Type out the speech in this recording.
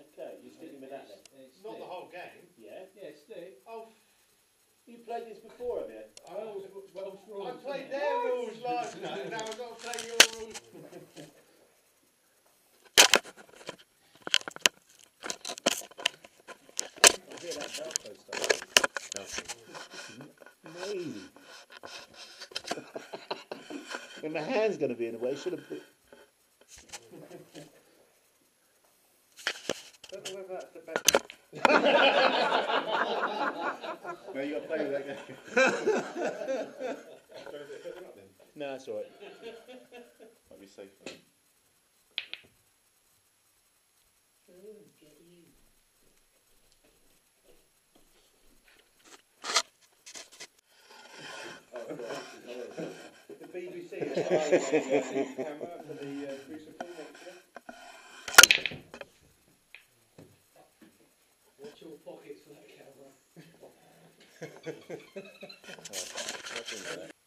Okay, you sticking with that then? Not the whole game. Yeah. Yeah, stick. Oh, You played this before, have you? Welsh rules. I played their rules last night, now I've got to play your rules. I hear that Velcro stuff. Amazing. When my hand's going to be in the way, should have put... Don't know whether that's the best. No, you got to play with that game. No, that's all right. Might be safe. The BBC is buying a camera for the crucible next year. Watch your pockets for that camera.